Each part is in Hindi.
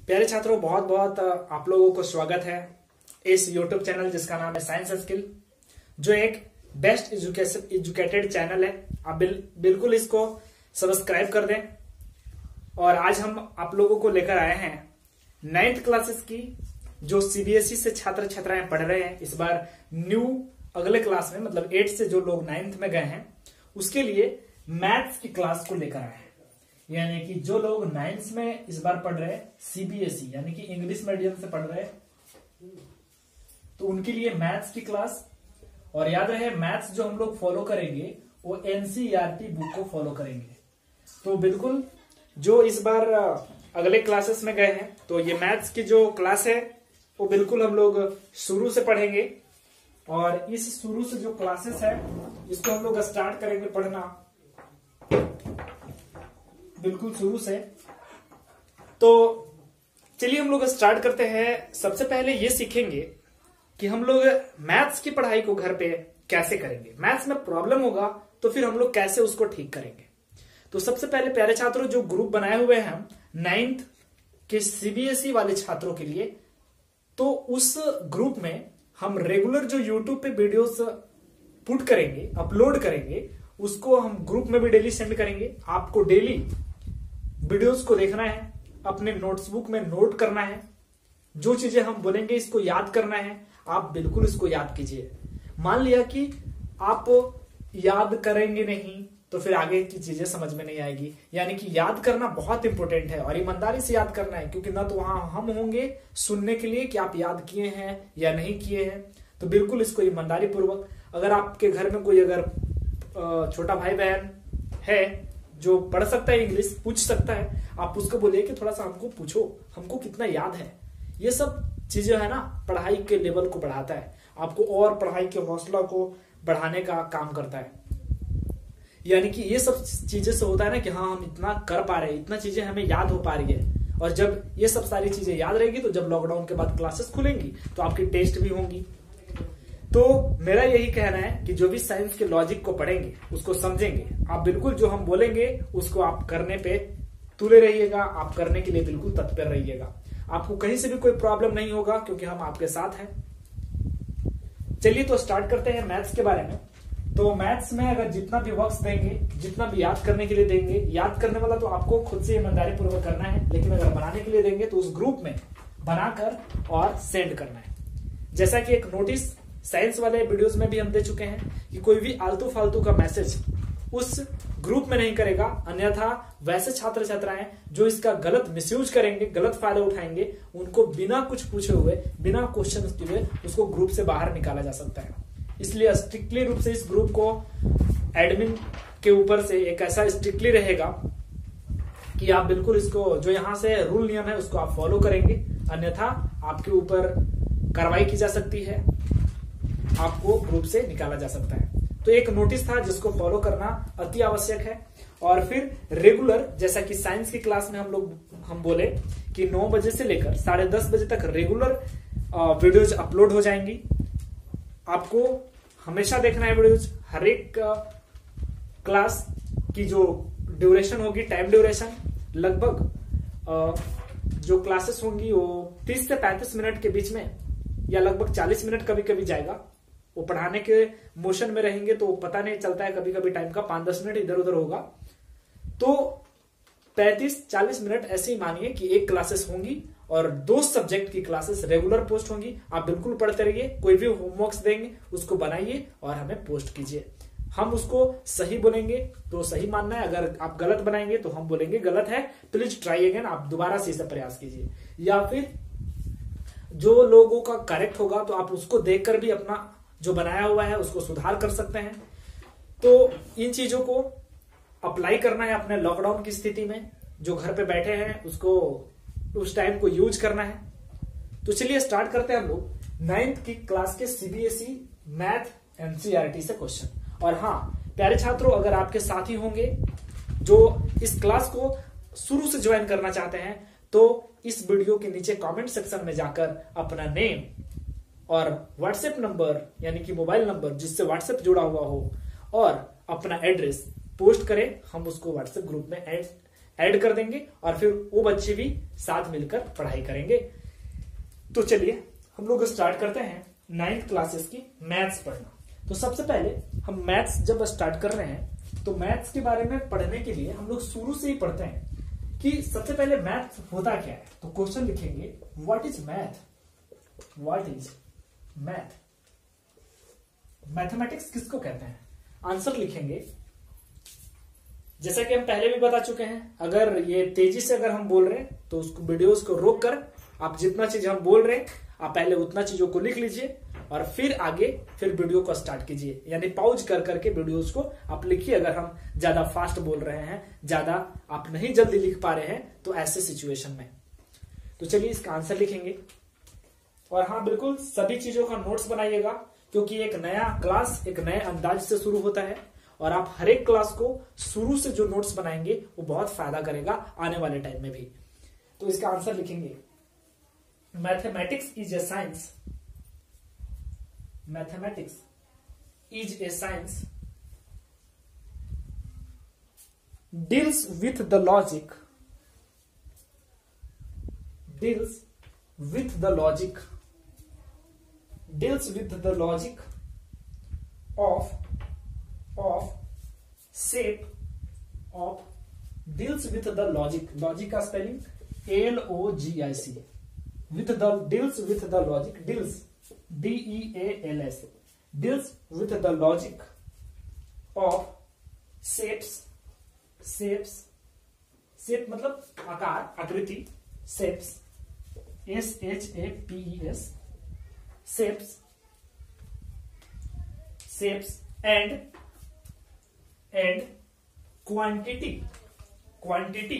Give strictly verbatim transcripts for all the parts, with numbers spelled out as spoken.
प्यारे छात्रों, बहुत बहुत आप लोगों को स्वागत है इस यूट्यूब चैनल जिसका नाम है साइंस स्किल, जो एक बेस्ट एजुकेटेड चैनल है। आप बिल, बिल्कुल इसको सब्सक्राइब कर दें। और आज हम आप लोगों को लेकर आए हैं नाइन्थ क्लासेस की, जो सीबीएसई से छात्र छात्राएं पढ़ रहे हैं इस बार न्यू अगले क्लास में, मतलब एट से जो लोग नाइन्थ में गए हैं उसके लिए मैथ्स की क्लास को लेकर आए हैं। यानी कि जो लोग नाइन्थ में इस बार पढ़ रहे हैं सीबीएसई यानी कि इंग्लिश मीडियम से पढ़ रहे हैं, तो उनके लिए मैथ्स की क्लास। और याद रहे, मैथ्स जो हम लोग फॉलो करेंगे वो एनसीईआरटी बुक को फॉलो करेंगे। तो बिल्कुल जो इस बार अगले क्लासेस में गए हैं, तो ये मैथ्स की जो क्लास है वो बिल्कुल हम लोग शुरू से पढ़ेंगे। और इस शुरू से जो क्लासेस है इसको हम लोग स्टार्ट करेंगे पढ़ना बिल्कुल शुरू से। तो चलिए हम लोग स्टार्ट करते हैं। सबसे पहले ये सीखेंगे कि हम लोग मैथ्स की पढ़ाई को घर पे कैसे करेंगे। मैथ्स में प्रॉब्लम होगा तो फिर हम लोग कैसे उसको ठीक करेंगे। तो सबसे पहले प्यारे छात्रों, जो ग्रुप बनाए हुए हैं हम नाइन्थ के सीबीएसई वाले छात्रों के लिए, तो उस ग्रुप में हम रेगुलर जो यूट्यूब पे वीडियोस पुट करेंगे, अपलोड करेंगे, उसको हम ग्रुप में भी डेली सेंड करेंगे। आपको डेली वीडियोस को देखना है, अपने नोट्सबुक में नोट करना है, जो चीजें हम बोलेंगे इसको याद करना है। आप बिल्कुल इसको याद कीजिए। मान लिया कि आप याद करेंगे नहीं तो फिर आगे की चीजें समझ में नहीं आएगी। यानी कि याद करना बहुत इंपॉर्टेंट है और ईमानदारी से याद करना है, क्योंकि ना तो वहां हम होंगे सुनने के लिए कि आप याद किए हैं या नहीं किए हैं। तो बिल्कुल इसको ईमानदारी पूर्वक, अगर आपके घर में कोई अगर छोटा भाई बहन है जो पढ़ सकता है, इंग्लिश पूछ सकता है, आप उसको बोलिए कि थोड़ा सा हमको पूछो, हमको कितना याद है। ये सब चीजें है ना, पढ़ाई के लेवल को बढ़ाता है, आपको और पढ़ाई के हौसला को बढ़ाने का काम करता है। यानी कि ये सब चीजें से होता है ना कि हाँ हम इतना कर पा रहे हैं, इतना चीजें हमें याद हो पा रही है। और जब ये सब सारी चीजें याद रहेगी तो जब लॉकडाउन के बाद क्लासेस खुलेंगी तो आपकी टेस्ट भी होंगी। तो मेरा यही कहना है कि जो भी साइंस के लॉजिक को पढ़ेंगे उसको समझेंगे, आप बिल्कुल जो हम बोलेंगे उसको आप करने पे तुले रहिएगा, आप करने के लिए बिल्कुल तत्पर रहिएगा। आपको कहीं से भी कोई प्रॉब्लम नहीं होगा क्योंकि हम आपके साथ हैं। चलिए तो स्टार्ट करते हैं मैथ्स के बारे में। तो मैथ्स में अगर जितना भी वक्त देंगे, जितना भी याद करने के लिए देंगे, याद करने वाला तो आपको खुद से ईमानदारी पूर्वक करना है, लेकिन अगर बनाने के लिए देंगे तो उस ग्रुप में बनाकर और सेंड करना है। जैसा कि एक नोटिस साइंस वाले वीडियोस में भी हम दे चुके हैं कि कोई भी आलतू फालतू का मैसेज उस ग्रुप में नहीं करेगा, अन्यथा वैसे छात्र छात्राएं जो इसका गलत मिसयूज करेंगे, गलत फायदा उठाएंगे, उनको बिना कुछ पूछे हुए, बिना क्वेश्चन किए हुए उसको ग्रुप से बाहर निकाला जा सकता है। इसलिए स्ट्रिक्टली रूप से इस ग्रुप को एडमिन के ऊपर से एक ऐसा स्ट्रिक्टली रहेगा कि आप बिल्कुल इसको, जो यहाँ से रूल नियम है उसको आप फॉलो करेंगे, अन्यथा आपके ऊपर कार्रवाई की जा सकती है, आपको ग्रुप से निकाला जा सकता है। तो एक नोटिस था जिसको फॉलो करना अति आवश्यक है। और फिर रेगुलर, जैसा कि साइंस की क्लास में हम लोग हम बोले कि नौ बजे से लेकर साढ़े दस बजे तक रेगुलर वीडियोज अपलोड हो जाएंगी। आपको हमेशा देखना है वीडियोज। हर एक क्लास की जो ड्यूरेशन होगी, टाइम ड्यूरेशन लगभग जो क्लासेस होंगी वो तीस से पैंतीस मिनट के बीच में, या लगभग चालीस मिनट कभी कभी जाएगा। वो पढ़ाने के मोशन में रहेंगे तो पता नहीं चलता है, कभी कभी टाइम का पांच दस मिनट इधर उधर होगा। तो पैंतीस चालीस मिनट ऐसे ही मानिए कि एक क्लासेस होंगी और दो सब्जेक्ट की क्लासेस रेगुलर पोस्ट होंगी। आप बिल्कुल पढ़ते रहिए, कोई भी होमवर्क्स देंगे उसको बनाइए और हमें पोस्ट कीजिए। हम उसको सही बोलेंगे तो सही मानना है, अगर आप गलत बनाएंगे तो हम बोलेंगे गलत है, प्लीज ट्राई अगेन, आप दोबारा से इसे प्रयास कीजिए। या फिर जो लोगों का करेक्ट होगा तो आप उसको देखकर भी अपना जो बनाया हुआ है उसको सुधार कर सकते हैं। तो इन चीजों को अप्लाई करना है अपने लॉकडाउन की स्थिति में, जो घर पे बैठे हैं उसको उस टाइम को यूज करना है। तो चलिए स्टार्ट करते हैं हम लोग नाइन्थ की क्लास के सीबीएसई मैथ एनसीईआरटी से क्वेश्चन। और हाँ प्यारे छात्रों, अगर आपके साथी होंगे जो इस क्लास को शुरू से ज्वाइन करना चाहते हैं तो इस वीडियो के नीचे कमेंट सेक्शन में जाकर अपना नेम और व्हाट्सएप नंबर, यानी कि मोबाइल नंबर जिससे व्हाट्सएप जुड़ा हुआ हो, और अपना एड्रेस पोस्ट करें। हम उसको व्हाट्सएप ग्रुप में ऐड ऐड कर देंगे और फिर वो बच्चे भी साथ मिलकर पढ़ाई करेंगे। तो चलिए हम लोग स्टार्ट करते हैं नाइन्थ क्लासेस की मैथ्स पढ़ना। तो सबसे पहले हम मैथ्स जब स्टार्ट कर रहे हैं तो मैथ्स के बारे में पढ़ने के लिए हम लोग शुरू से ही पढ़ते हैं कि सबसे पहले मैथ्स होता क्या है। तो क्वेश्चन लिखेंगे what is math, what is math, mathematics किसको कहते हैं। आंसर लिखेंगे जैसा कि हम पहले भी बता चुके हैं। अगर ये तेजी से अगर हम बोल रहे हैं तो उसको वीडियोस को रोक कर आप जितना चीज हम बोल रहे हैं आप पहले उतना चीजों को लिख लीजिए और फिर आगे फिर वीडियो को स्टार्ट कीजिए, यानी पॉज कर करके वीडियोस को आप लिखिए। अगर हम ज्यादा फास्ट बोल रहे हैं, ज्यादा आप नहीं जल्दी लिख पा रहे हैं तो ऐसे सिचुएशन में। तो चलिए इसका आंसर लिखेंगे। और हाँ बिल्कुल सभी चीजों का नोट्स बनाइएगा क्योंकि एक नया क्लास एक नए अंदाज से शुरू होता है और आप हर एक क्लास को शुरू से जो नोट्स बनाएंगे वो बहुत फायदा करेगा आने वाले टाइम में भी। तो इसका आंसर लिखेंगे mathematics is a science, mathematics is a science deals with the logic, deals with the logic, deals with the logic of of shape of deals with the logic, logic का spelling L O G I C, with the deals with the logic, deals D E A L S, deals with the logic of shapes, shapes, shape मतलब आकार, आकृति, shapes S H A P E S, shapes, shapes and and quantity, quantity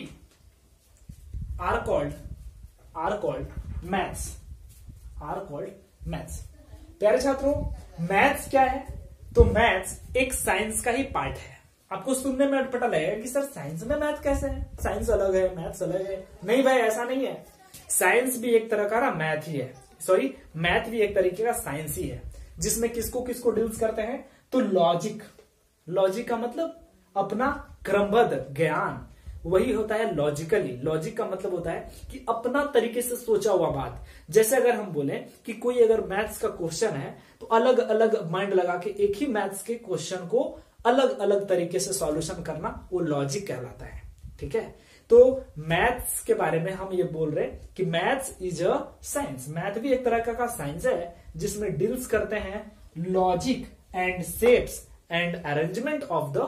are called are called maths, are called maths। प्यारे छात्रों मैथ्स क्या है? तो मैथ्स एक साइंस का ही पार्ट है। आपको सुनने में अटपटा लगेगा कि सर साइंस में मैथ कैसे है, साइंस अलग है मैथ्स अलग है। नहीं भाई ऐसा नहीं है, साइंस भी एक तरह का ना मैथ ही है, सॉरी मैथ भी एक तरीके का साइंस ही है जिसमें किसको किसको डील्स करते हैं। तो लॉजिक, लॉजिक का मतलब अपना क्रमबद्ध ज्ञान, वही होता है लॉजिकली। लॉजिक का मतलब होता है कि अपना तरीके से सोचा हुआ बात। जैसे अगर हम बोले कि कोई अगर मैथ्स का क्वेश्चन है तो अलग अलग माइंड लगा के एक ही मैथ्स के क्वेश्चन को अलग अलग तरीके से सॉल्यूशन करना, वो लॉजिक कहलाता है। ठीक है, तो मैथ्स के बारे में हम ये बोल रहे हैं कि maths is a science. Math भी एक तरह का, का साइंस है जिसमें डील्स करते हैं logic and shapes and arrangement of the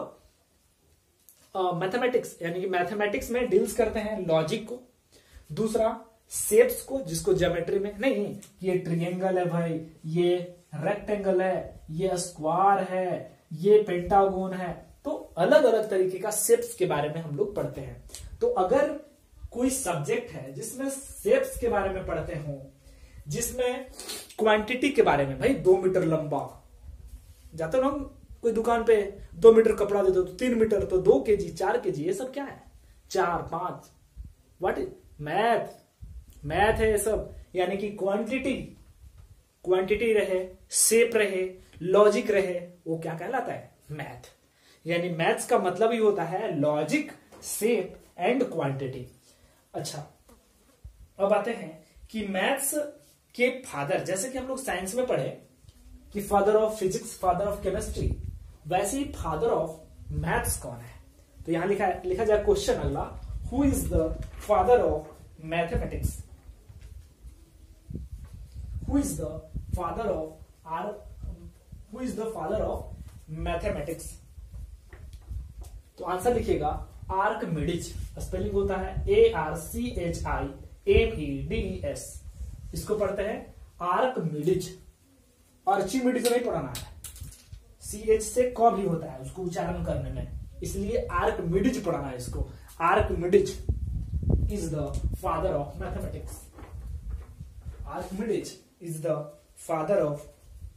mathematics, यानी कि मैथमेटिक्स में डील्स करते हैं लॉजिक को। दूसरा शेप्स को, जिसको ज्योमेट्री में नहीं, ये ट्रिएंगल है भाई, ये रेक्टेंगल है, ये स्क्वायर है, ये पेंटागोन है। तो अलग अलग तरीके का शेप्स के बारे में हम लोग पढ़ते हैं। तो अगर कोई सब्जेक्ट है जिसमें शेप्स के बारे में पढ़ते हो, जिसमें क्वांटिटी के बारे में, भाई दो मीटर लंबा, जाते ना हम कोई दुकान पे दो मीटर कपड़ा दे दो तो तीन मीटर, तो दो केजी चार केजी, ये सब क्या है, चार पांच, व्हाट इज मैथ, मैथ है ये सब। यानी कि क्वांटिटी, क्वांटिटी रहे, शेप रहे, लॉजिक रहे, वो क्या कहलाता है, मैथ। यानी मैथ्स का मतलब ही होता है लॉजिक, शेप एंड क्वांटिटी। अच्छा अब आते हैं कि मैथ्स के फादर, जैसे कि हम लोग साइंस में पढ़े कि father of physics, father of chemistry, वैसे ही फादर ऑफ मैथ्स कौन है। तो यहां लिखा लिखा जाए क्वेश्चन अगला, who is the father of mathematics, who is the father of or who is the father of mathematics. तो आंसर लिखिएगा आर्कमिडीज, स्पेलिंग होता है A R C H I M E D E S, इसको पढ़ते हैं आर्कमिडीज। आर्चिमिडीज नहीं पढ़ाना है, सी एच से क भी होता है उसको उच्चारण करने में, इसलिए आर्कमिडीज पढ़ाना है इसको। Archimedes is the father of mathematics, Archimedes is the father of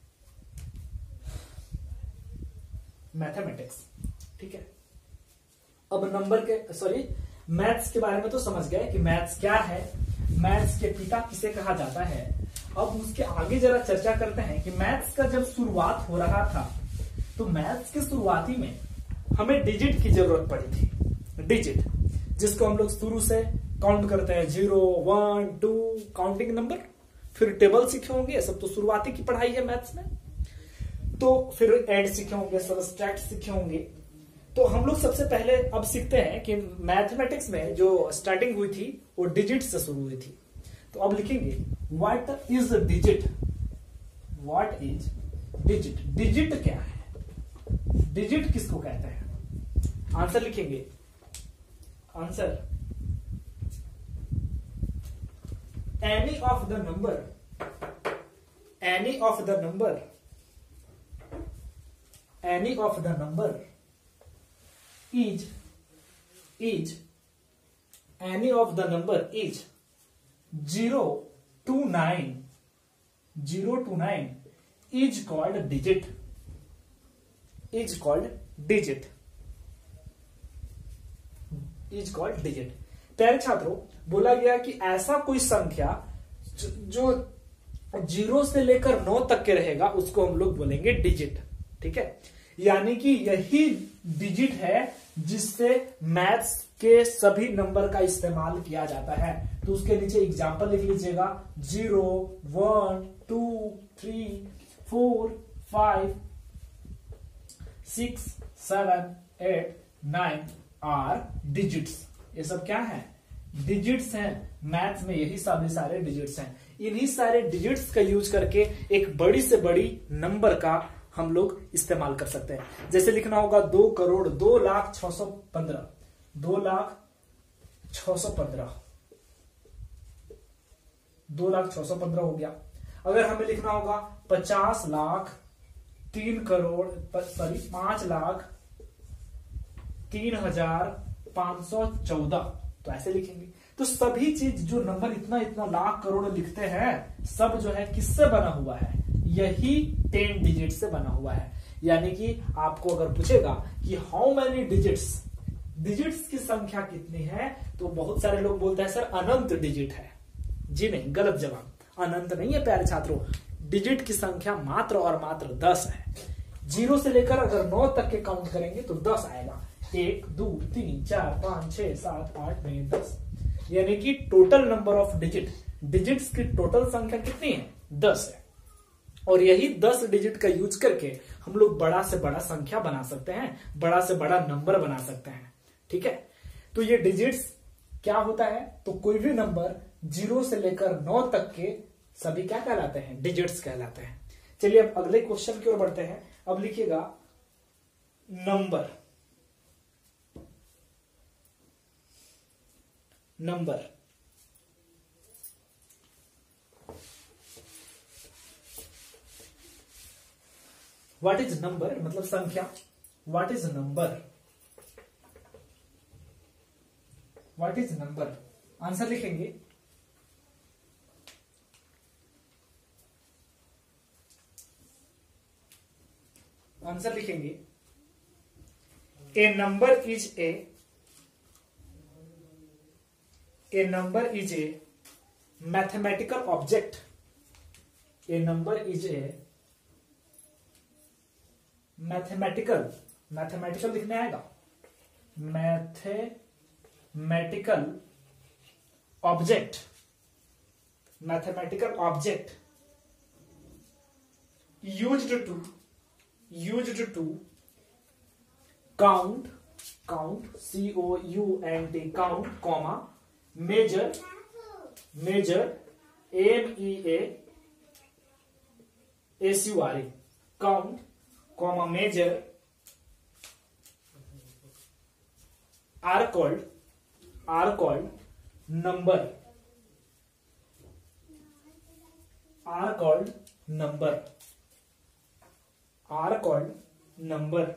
mathematics. ठीक है, अब नंबर के सॉरी मैथ्स के बारे में तो समझ गए कि मैथ्स क्या है, मैथ्स के पिता किसे कहा जाता है। अब उसके आगे जरा चर्चा करते हैं कि मैथ्स का जब शुरुआत हो रहा था तो मैथ्स के शुरुआती में हमें डिजिट की जरूरत पड़ी थी। डिजिट जिसको हम लोग शुरू से काउंट करते हैं, zero one two counting number. फिर टेबल सीखे होंगे, ये सब तो शुरुआती की पढ़ाई है मैथ्स में। तो फिर एड सीखे होंगे, सबट्रैक्ट सीखे होंगे। तो हम लोग सबसे पहले अब सीखते हैं कि मैथमेटिक्स में जो स्टार्टिंग हुई थी वो डिजिट से शुरू हुई थी। तो अब लिखेंगे what is digit. What is digit. Digit क्या है, डिजिट किसको कहते हैं? आंसर लिखेंगे, answer any of the number, any of the number, any of the number is is any of the number is zero to nine, zero to nine is called digit, is called digit, is called digit. प्यारे छात्रों, बोला गया कि ऐसा कोई संख्या जो जीरो से लेकर नौ तक के रहेगा उसको हम लोग बोलेंगे डिजिट। ठीक है, यानी कि यही डिजिट है जिससे मैथ्स के सभी नंबर का इस्तेमाल किया जाता है। तो उसके नीचे एग्जाम्पल लिख लीजिएगा, zero one two three four five six seven eight nine are digits. ये सब क्या है? डिजिट्स हैं। मैथ्स में यही सभी सारे डिजिट्स हैं। इन्हीं सारे डिजिट्स का यूज करके एक बड़ी से बड़ी नंबर का हम लोग इस्तेमाल कर सकते हैं। जैसे लिखना होगा दो करोड़ दो लाख छह सौ पंद्रह, दो लाख छह सौ पंद्रह, दो लाख छह सौ पंद्रह हो गया। अगर हमें लिखना होगा पचास लाख तीन करोड़ सॉरी पांच लाख तीन हजार पांच सौ चौदह, तो ऐसे लिखेंगे। तो सभी चीज जो नंबर इतना इतना लाख करोड़ लिखते हैं सब जो है किससे बना हुआ है? यही टेन डिजिट से बना हुआ है। यानी कि आपको अगर पूछेगा कि हाउ मेनी डिजिट्स, डिजिट्स की संख्या कितनी है, तो बहुत सारे लोग बोलते हैं सर अनंत डिजिट है। जी नहीं, गलत जवाब, अनंत नहीं है प्यारे छात्रों। डिजिट की संख्या मात्र और मात्र दस है। जीरो से लेकर अगर नौ तक के काउंट करेंगे तो दस आएगा। एक दो तीन चार पांच छह सात आठ नौ दस, यानी कि total number of digit, digits की टोटल संख्या कितनी है? दस है। और यही दस डिजिट का यूज करके हम लोग बड़ा से बड़ा संख्या बना सकते हैं, बड़ा से बड़ा नंबर बना सकते हैं। ठीक है, तो ये डिजिट्स क्या होता है? तो कोई भी नंबर जीरो से लेकर नौ तक के सभी क्या कहलाते हैं? डिजिट्स कहलाते हैं। चलिए अब अगले क्वेश्चन की ओर बढ़ते हैं। अब लिखिएगा number, number what is number, मतलब संख्या। What is number, what is number. Answer लिखेंगे आंसर लिखेंगे a number is a a number is a mathematical object. A number is a mathematical, mathematical लिखने आएगा, mathematical object, mathematical object used to used to count, count C O U N T count, comma measure, measure M E A S U R A count, comma measure are called are called number, are called number, are called number.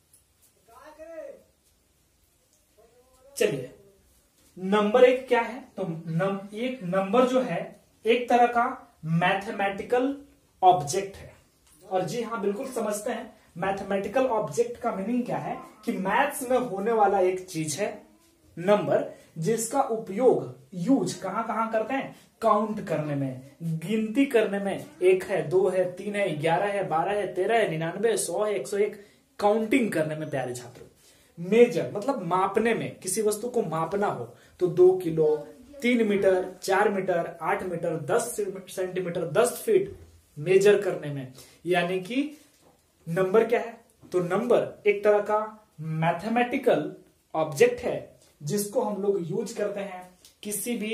चलिए नंबर एक क्या है? तो नम, एक नंबर जो है एक तरह का मैथमेटिकल ऑब्जेक्ट है। और जी हाँ, बिल्कुल समझते हैं मैथमेटिकल ऑब्जेक्ट का मीनिंग क्या है कि मैथ्स में होने वाला एक चीज है नंबर, जिसका उपयोग यूज कहां कहां करते हैं? काउंट करने में, गिनती करने में। एक है, दो है, तीन है, ग्यारह है, बारह है, तेरह है, निन्यानवे, सौ है, एक सौ एक, काउंटिंग करने में प्यारे छात्रों। मेजर मतलब मापने में, किसी वस्तु को मापना हो तो दो किलो, तीन मीटर, चार मीटर, आठ मीटर, दस सेंटीमीटर, दस फीट मेजर करने में। यानी कि नंबर क्या है? तो नंबर एक तरह का मैथमेटिकल ऑब्जेक्ट है जिसको हम लोग यूज करते हैं किसी भी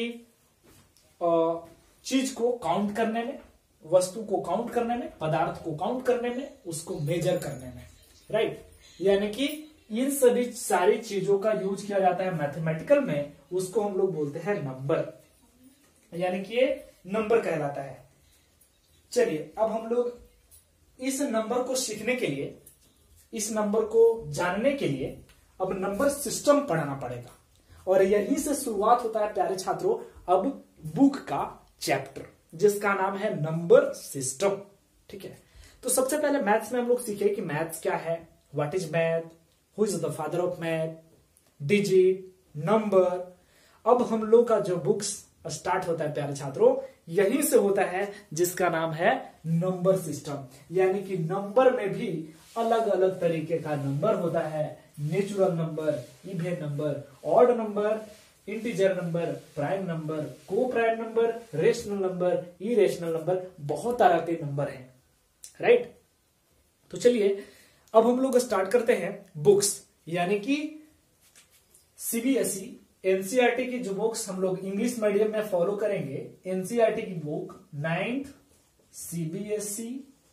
चीज को काउंट करने में, वस्तु को काउंट करने में, पदार्थ को काउंट करने में, उसको मेजर करने में, राइट। यानी कि इन सभी सारी चीजों का यूज किया जाता है मैथमेटिकल में, उसको हम लोग बोलते हैं नंबर, यानी कि ये नंबर कहलाता है। चलिए अब हम लोग इस नंबर को सीखने के लिए, इस नंबर को जानने के लिए अब नंबर सिस्टम पढ़ना पड़ेगा, और यहीं से शुरुआत होता है प्यारे छात्रों अब बुक का चैप्टर जिसका नाम है नंबर सिस्टम। ठीक है, तो सबसे पहले मैथ्स में हम लोग सीखे कि मैथ्स क्या है, what is math, who is the father of math, digit, number. अब हम लोग का जो बुक्स स्टार्ट होता है प्यारे छात्रों यहीं से होता है जिसका नाम है नंबर सिस्टम। यानी कि नंबर में भी अलग अलग तरीके का नंबर होता है, natural number, even number, odd number, integer number, prime number, coprime number, rational number, irrational number, बहुत तरह के नंबर हैं, राइट। तो चलिए अब हम लोग स्टार्ट करते हैं बुक्स, यानी कि सीबीएसई एनसीईआरटी की जो बुक्स हम लोग इंग्लिश मीडियम में फॉलो करेंगे, एनसीईआरटी की book ninth CBSE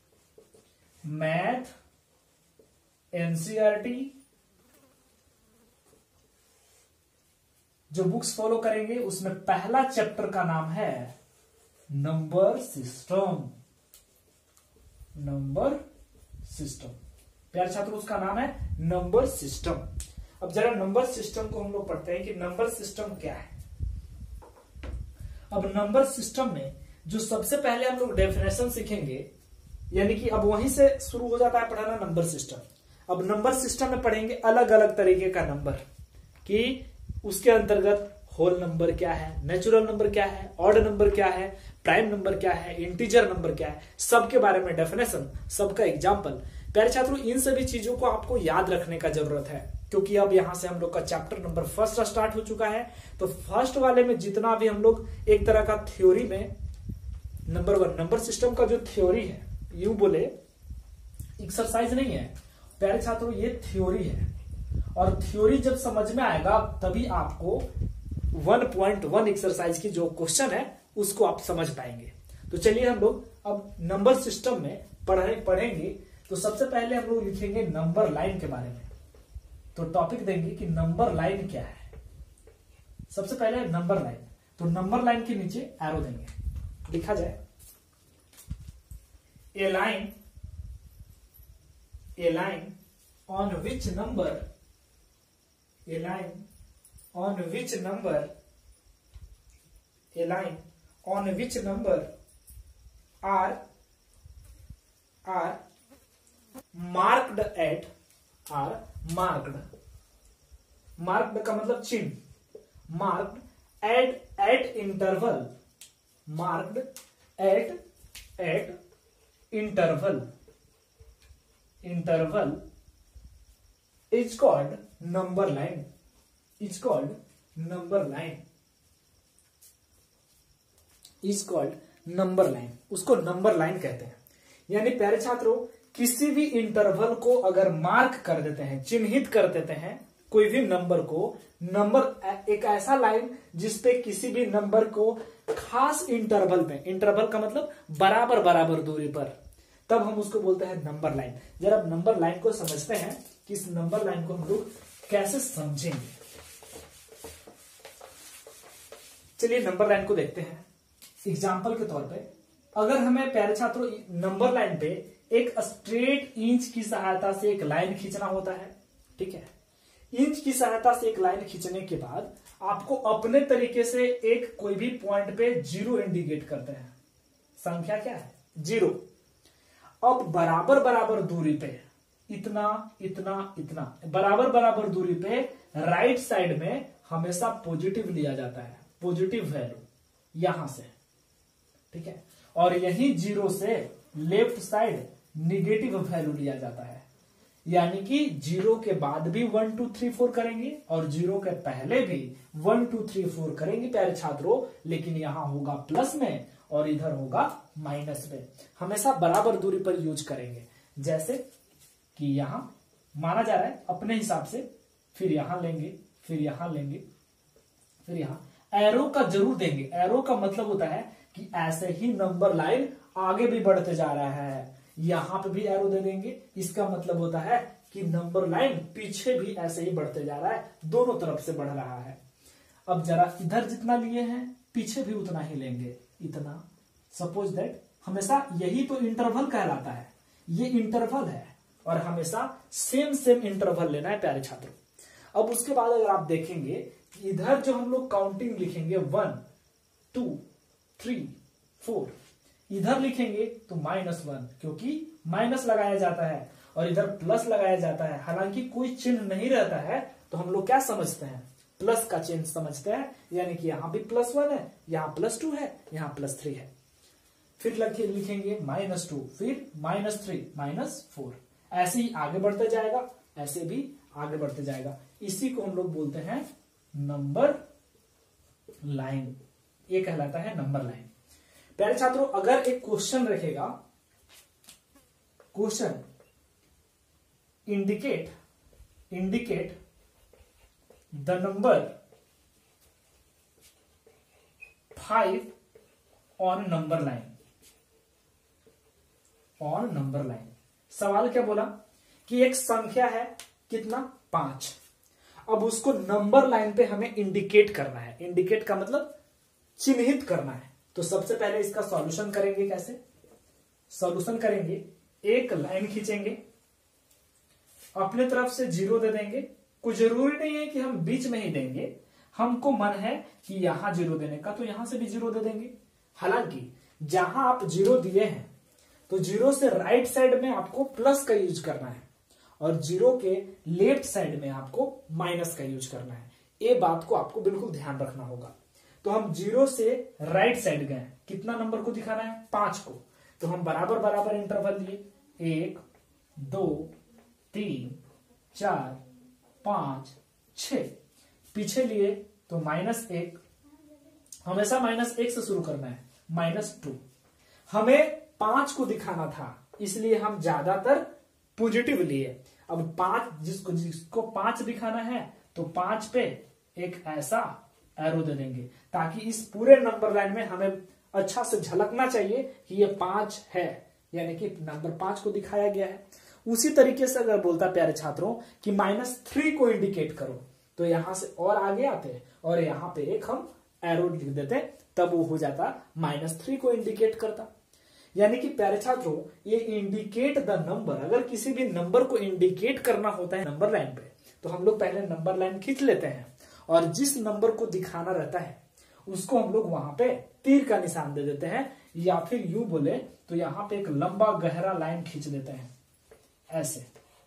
math NCERT जो बुक्स फॉलो करेंगे उसमें पहला चैप्टर का नाम है नंबर सिस्टम। नंबर सिस्टम प्यारे छात्रों उसका नाम है नंबर सिस्टम। अब जरा नंबर सिस्टम को हम लोग पढ़ते हैं कि नंबर सिस्टम क्या है। अब नंबर सिस्टम में जो सबसे पहले हम लोग डेफिनेशन सीखेंगे, यानी कि अब वहीं से शुरू हो जाता है पढ़ाना नंबर सिस्टम। अब नंबर सिस्टम में पढ़ेंगे अलग अलग तरीके का नंबर, कि उसके अंतर्गत होल नंबर क्या है, नेचुरल नंबर क्या है, ऑड नंबर क्या है, प्राइम नंबर क्या है, इंटीजर नंबर क्या है, सबके बारे में डेफिनेशन, सबका एग्जाम्पल। प्यारे छात्रों इन सभी चीजों को आपको याद रखने का जरूरत है, क्योंकि अब यहां से हम लोग का चैप्टर नंबर फर्स्ट स्टार्ट हो चुका है। तो फर्स्ट वाले में जितना भी हम लोग एक तरह का थ्योरी में नंबर वन नंबर सिस्टम का जो थ्योरी है, यूं बोले एक्सरसाइज नहीं है प्यारे छात्रों, ये थ्योरी है, और थ्योरी जब समझ में आएगा तभी आपको वन पॉइंट वन एक्सरसाइज की जो क्वेश्चन है उसको आप समझ पाएंगे। तो चलिए हम लोग अब नंबर सिस्टम में पढ़े पढ़ेंगे। तो सबसे पहले हम लोग लिखेंगे नंबर लाइन के बारे में। तो टॉपिक देंगे कि नंबर लाइन क्या है। सबसे पहले नंबर लाइन, तो नंबर लाइन के नीचे एरो देंगे, लिखा जाए a line a line on which number a line on which number a line on which number are are marked at are marked marked का मतलब चिन्ह, marked at at interval marked at at interval interval is called number line is called number line is called number line उसको नंबर लाइन कहते हैं। यानी प्यारे छात्रों किसी भी इंटरवल को अगर मार्क कर देते हैं, चिन्हित कर देते हैं कोई भी नंबर को, नंबर एक ऐसा लाइन जिसपे किसी भी नंबर को खास इंटरवल पे, इंटरवल का मतलब बराबर बराबर दूरी पर, तब हम उसको बोलते हैं नंबर लाइन। जरा नंबर लाइन को समझते हैं कि इस नंबर लाइन को हम लोग कैसे समझेंगे। चलिए नंबर लाइन को देखते हैं एग्जाम्पल के तौर पे। अगर हमें प्यारे छात्रों नंबर लाइन पे एक स्ट्रेट इंच की सहायता से एक लाइन खींचना होता है, ठीक है। इंच की सहायता से एक लाइन खींचने के बाद आपको अपने तरीके से एक कोई भी पॉइंट पे जीरो इंडिकेट करते हैं। संख्या क्या है? जीरो। अब बराबर बराबर दूरी पे इतना इतना इतना बराबर बराबर दूरी पे राइट साइड में हमेशा पॉजिटिव लिया जाता है, पॉजिटिव वैल्यू यहां से, ठीक है। और यही जीरो से लेफ्ट साइड निगेटिव वैल्यू लिया जाता है। यानी कि जीरो के बाद भी वन टू थ्री फोर करेंगे और जीरो के पहले भी वन टू थ्री फोर करेंगे प्यारे छात्रों, लेकिन यहां होगा प्लस में और इधर होगा माइनस में। हमेशा बराबर दूरी पर यूज करेंगे, जैसे कि यहां माना जा रहा है अपने हिसाब से, फिर यहां लेंगे, फिर यहां लेंगे, फिर यहां एरो का जरूर देंगे। एरो का मतलब होता है कि ऐसे ही नंबर लाइन आगे भी बढ़ते जा रहा है, यहां पे भी एरो दे देंगे। इसका मतलब होता है कि नंबर लाइन पीछे भी ऐसे ही बढ़ते जा रहा है, दोनों तरफ से बढ़ रहा है। अब जरा इधर जितना लिए हैं पीछे भी उतना ही लेंगे, इतना। सपोज दैट हमेशा यही तो इंटरवल कहलाता है, ये इंटरवल है और हमेशा सेम सेम इंटरवल लेना है प्यारे छात्रों। अब उसके बाद अगर आप देखेंगे कि इधर जो हम लोग काउंटिंग लिखेंगे वन टू थ्री फोर, इधर लिखेंगे तो माइनस वन, क्योंकि माइनस लगाया जाता है और इधर प्लस लगाया जाता है। हालांकि कोई चिन्ह नहीं रहता है तो हम लोग क्या समझते हैं, प्लस का चिन्ह समझते हैं, यानी कि यहां भी प्लस वन है, यहां प्लस टू है, यहां प्लस थ्री है। फिर लिखेंगे माइनस टू, फिर माइनस थ्री, माइनस फोर, ऐसे ही आगे बढ़ते जाएगा, ऐसे भी आगे बढ़ते जाएगा। इसी को हम लोग बोलते हैं नंबर लाइन, ये कहलाता है नंबर लाइन। प्यारे छात्रों, अगर एक क्वेश्चन रखेगा, question indicate indicate the number five on number line, on number line. सवाल क्या बोला कि एक संख्या है कितना, पांच। अब उसको नंबर लाइन पे हमें इंडिकेट करना है। इंडिकेट का मतलब चिन्हित करना है। तो सबसे पहले इसका सॉल्यूशन करेंगे। कैसे सॉल्यूशन करेंगे, एक लाइन खींचेंगे, अपने तरफ से जीरो दे देंगे। कुछ जरूरी नहीं है कि हम बीच में ही देंगे, हमको मन है कि यहां जीरो देने का तो यहां से भी जीरो दे देंगे। हालांकि जहां आप जीरो दिए हैं तो जीरो से राइट साइड में आपको प्लस का यूज करना है और जीरो के लेफ्ट साइड में आपको माइनस का यूज करना है। ये बात को आपको बिल्कुल ध्यान रखना होगा। तो हम जीरो से राइट साइड गए, कितना नंबर को दिखाना है, पांच को। तो हम बराबर बराबर इंटरवल लिए, एक दो तीन चार पांच छ। पीछे लिए तो माइनस एक, हमेशा माइनस एक से शुरू करना है, माइनस टू। हमें पांच को दिखाना था इसलिए हम ज्यादातर पॉजिटिव लिए। अब पांच, जिसको जिसको पांच दिखाना है तो पांच पे एक ऐसा एरो दे देंगे ताकि इस पूरे नंबर लाइन में हमें अच्छा से झलकना चाहिए कि ये पांच है, यानी कि नंबर पांच को दिखाया गया है। उसी तरीके से अगर बोलता प्यारे छात्रों कि माइनस थ्री को इंडिकेट करो तो यहां से और आगे आते और यहां पे एक हम एरो लिख देते, तब वो हो जाता माइनस थ्री को इंडिकेट करता। यानी कि प्यारे छात्रों, ये इंडिकेट द नंबर, अगर किसी भी नंबर को इंडिकेट करना होता है नंबर लाइन पे तो हम लोग पहले नंबर लाइन खींच लेते हैं और जिस नंबर को दिखाना रहता है उसको हम लोग वहां पे तीर का निशान दे देते हैं, या फिर यूं बोले तो यहां पे एक लंबा गहरा लाइन खींच देते हैं ऐसे।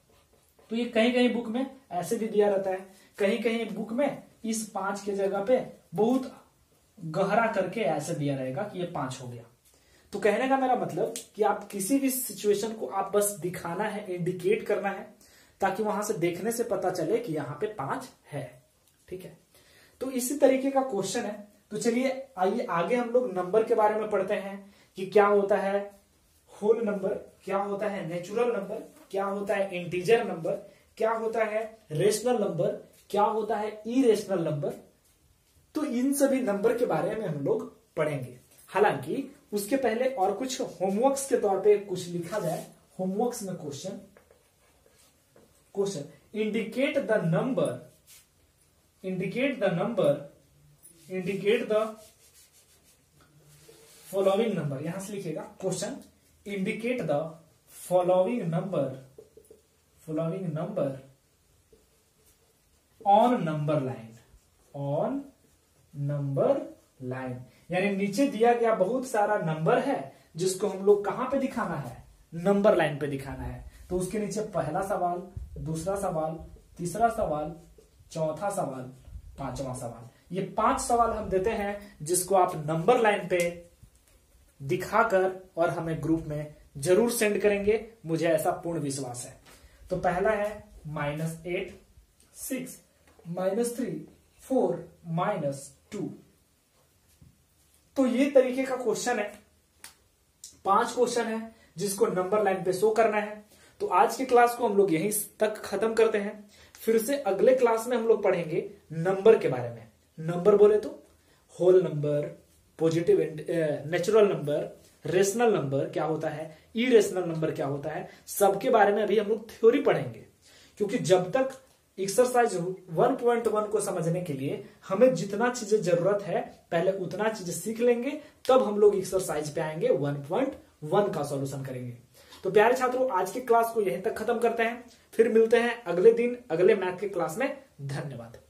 तो ये कहीं कहीं बुक में ऐसे भी दिया रहता है, कहीं कहीं बुक में इस पांच के जगह पे बहुत गहरा करके ऐसे दिया रहेगा कि ये पांच हो गया। तो कहने का मेरा मतलब कि आप किसी भी सिचुएशन को आप बस दिखाना है, इंडिकेट करना है, ताकि वहां से देखने से पता चले कि यहाँ पे पांच है। ठीक है, तो इसी तरीके का क्वेश्चन है। तो चलिए आइए आगे हम लोग नंबर के बारे में पढ़ते हैं कि क्या होता है होल नंबर, क्या होता है नेचुरल नंबर, क्या होता है इंटीजर नंबर, क्या होता है रेशनल नंबर, क्या होता है इरेशनल नंबर। तो इन सभी नंबर के बारे में हम लोग पढ़ेंगे। हालांकि उसके पहले और कुछ होमवर्क्स के तौर पे कुछ लिखा जाए। होमवर्क्स में question question indicate the number indicate the number indicate the following number. यहां से लिखिएगा question indicate the following number following number on number line on number line. यानी नीचे दिया गया बहुत सारा नंबर है जिसको हम लोग कहां पे दिखाना है, नंबर लाइन पे दिखाना है। तो उसके नीचे पहला सवाल, दूसरा सवाल, तीसरा सवाल, चौथा सवाल, पांचवा सवाल, ये पांच सवाल हम देते हैं जिसको आप नंबर लाइन पे दिखाकर और हमें ग्रुप में जरूर सेंड करेंगे, मुझे ऐसा पूर्ण विश्वास है। तो तो पहला है minus eight, six, minus three, four, minus two. तो ये तरीके का क्वेश्चन है, पांच क्वेश्चन है जिसको नंबर लाइन पे शो करना है। तो आज की क्लास को हम लोग यहीं तक खत्म करते हैं। फिर से अगले क्लास में हम लोग पढ़ेंगे नंबर के बारे में। नंबर बोले तो whole number, positive, natural number, rational number क्या होता है, इरेशनल नंबर क्या होता है, सबके बारे में अभी हम लोग थ्योरी पढ़ेंगे। क्योंकि जब तक एक्सरसाइज वन पॉइंट वन को समझने के लिए हमें जितना चीजें जरूरत है पहले उतना चीजें सीख लेंगे, तब हम लोग एक्सरसाइज पे आएंगे, वन पॉइंट वन का सॉल्यूशन करेंगे। तो प्यारे छात्रों, आज की क्लास को यहीं तक खत्म करते हैं। फिर मिलते हैं अगले दिन अगले मैथ के क्लास में। धन्यवाद।